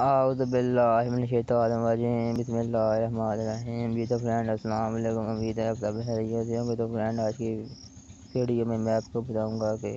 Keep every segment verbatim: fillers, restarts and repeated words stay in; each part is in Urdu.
اعوذ باللہ من الشیطان الرجیم بسم اللہ الرحمن الرحیم. جی تو فرینڈ السلام علیکم. امید ہے آپ سب خیریت سے ہوں گے. تو فرینڈ آج کی ویڈیو میں میں آپ کو بتاؤں گا کہ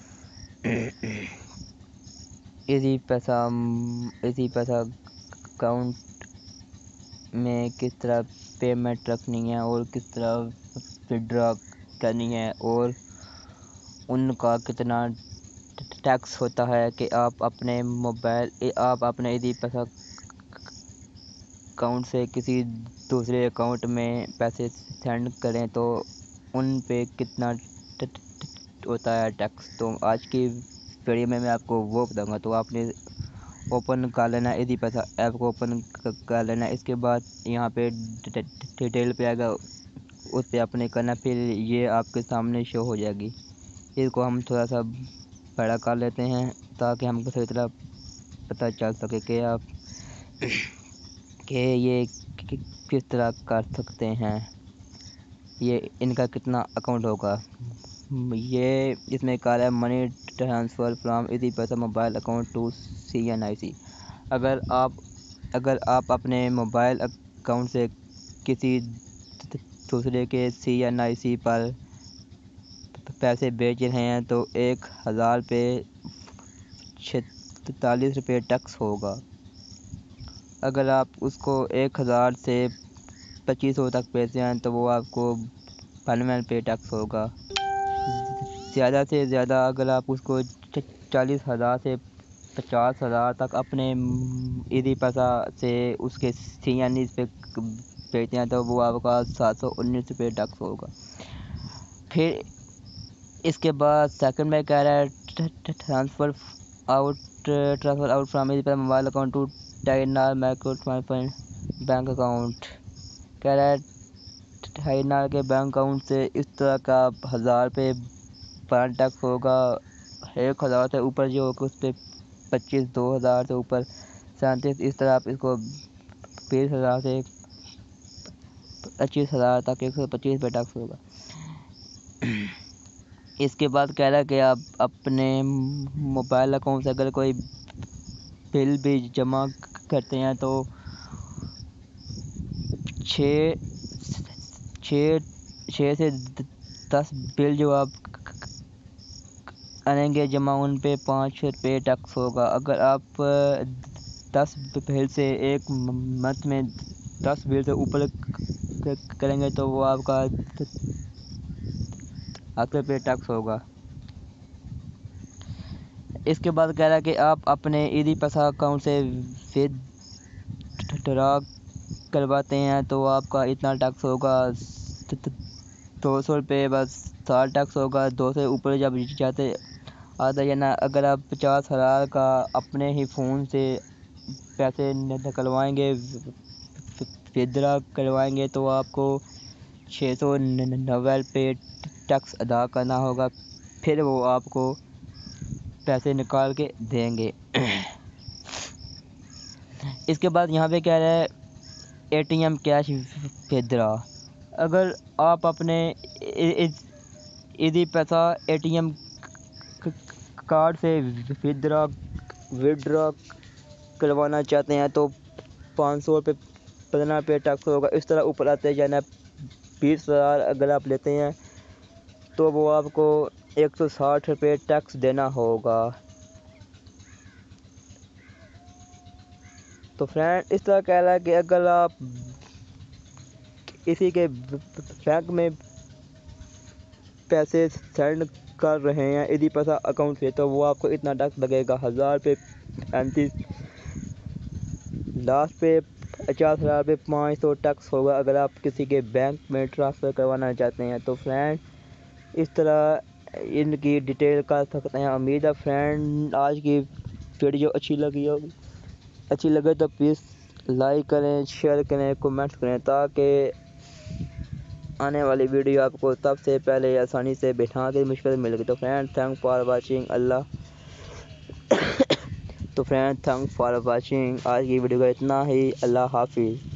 ایزی پیسہ ایزی پیسہ اکاؤنٹ میں کس طرح پیمنٹ رکھنی ہے اور کس طرح وڈرا کرنی ہے اور ان کا کتنا ٹیکس ہوتا ہے کہ آپ اپنے موبائل آپ اپنے ایزی پیسہ اکاؤنٹ سے کسی دوسرے اکاؤنٹ میں پیسے سینڈ کریں تو ان پہ کتنا ہوتا ہے ٹیکس. تو آج کی ویڈیو میں میں آپ کو وہ بتاؤں گا. تو آپ نے اوپن کر لینا ایزی پیسہ ایپ کو اوپن کر لینا. اس کے بعد یہاں پہ ڈیٹیل پہ آئے گا, اس پہ آپ نے کرنا. پھر یہ آپ کے سامنے شو ہو جائے گی. اس کو ہم تھوڑا سا بڑا کر لیتے ہیں تاکہ ہم کو صحیح طرح پتہ چل سکے کہ آپ کہ یہ کس طرح کر سکتے ہیں. یہ ان کا کتنا اکاؤنٹ ہوگا. یہ اس میں کہا ہے money transfer from Easypaisa mobile account to C N I C. اگر آپ اگر آپ اپنے موبائل اکاؤنٹ سے کسی دوسرے کے سی این آئی سی پر پیسے بیچ رہے ہیں تو ایک ہزار پہ چھتالیس روپے ٹیکس ہوگا. اگر آپ اس کو ایک ہزار سے پچیس سو تک بیچتے ہیں تو وہ آپ کو بانوے روپے ٹیکس ہوگا. زیادہ سے زیادہ اگر آپ اس کو چالیس ہزار سے پچاس ہزار تک اپنے ایزی پیسہ سے اس کے سی این ای پہ بیچتے ہیں تو وہ آپ کا سات سو انیس روپے ٹیکس ہوگا. پھر اس کے بعد سیکنڈ میں کہہ رہا ہے transfer out transfer out from Easypaisa mobile account to Telenor micro finance bank account. کہہ رہا ہے ٹیلنور کے بینک اکاؤنٹ سے اس طرح کا ہزار پہ پر ٹیکس ہوگا. ایک ہزار سے اوپر جو ہوگا اس پہ پچیس, دو ہزار سے اوپر سینتیس. اس طرح آپ اس کو بیس ہزار سے پچیس ہزار تک ایک سو پچیس پہ ٹیکس ہوگا. اس کے بعد کہہ رہا ہے کہ آپ اپنے موبائل اکاؤنٹ سے اگر کوئی بل بھی جمع کرتے ہیں تو چھ چھ چھ سے دس بل جو آپ کریں گے جمع ان پہ پانچ روپے ٹیکس ہوگا. اگر آپ دس بل سے ایک منتھ میں دس بل سے اوپر کریں گے تو وہ آپ کا آٹھ روپے ٹیکس ہوگا. اس کے بعد کہہ رہا ہے کہ آپ اپنے ایزی پیسہ اکاؤنٹ سے وڈرا کرواتے ہیں تو آپ کا اتنا ٹیکس ہوگا دو سو روپے. بس سال ٹیکس ہوگا. دو سے اوپر جب جاتے آتا ہے نا. اگر آپ پچاس ہزار کا اپنے ہی فون سے پیسے نکلوائیں گے وڈرا کروائیں گے تو آپ کو چھ سو نوے روپے ٹیکس ادا کرنا ہوگا. پھر وہ آپ کو پیسے نکال کے دیں گے. اس کے بعد یہاں پہ کہہ رہا ہے A T M cash withdraw. اگر آپ اپنے ایزی پیسہ اے ٹی ایم کارڈ سے وڈرا وڈرا کروانا چاہتے ہیں تو پانچ سو روپے پندرہ روپے ٹیکس ہوگا. اس طرح اوپر آتے جانا. بیس ہزار اگر آپ لیتے ہیں تو وہ آپ کو ایک سو ساٹھ روپے ٹیکس دینا ہوگا. تو فرینڈ اس طرح کہہ رہا ہے کہ اگر آپ کسی کے بینک میں پیسے سینڈ کر رہے ہیں ایزی پیسہ اکاؤنٹ سے تو وہ آپ کو اتنا ٹیکس لگے گا. ہزار پہ پینتیس, لاسٹ پہ پچاس ہزار پہ پانچ سو ٹیکس ہوگا اگر آپ کسی کے بینک میں ٹرانسفر کروانا چاہتے ہیں. تو فرینڈ اس طرح ان کی ڈیٹیل کر سکتے ہیں. امید ہے فرینڈ آج کی ویڈیو اچھی لگی ہوگی. اچھی لگے تو پلیز لائک کریں, شیئر کریں, کومنٹ کریں تاکہ آنے والی ویڈیو آپ کو سب سے پہلے آسانی سے بٹھا کے مشکل مل گئی. تو فرینڈ تھینک فار واچنگ. اللہ تو فرینڈ تھینک فار واچنگ. آج کی ویڈیو کا اتنا ہی. اللہ حافظ.